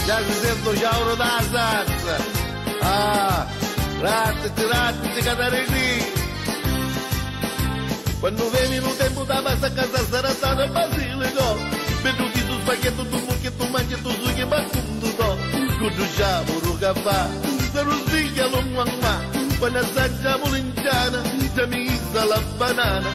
já dizendo Jauro da Azatza. Ah, rate, catarini. Quando veni no tempo da massa, casa saratada, basílico. Beduti dos baguetos, do muqueto, mangueto, zugue, bacundo, dó. Kudu já, murugavá, zaruzia, lomangma. Quando a sanja mulinjana, jamisa, la banana.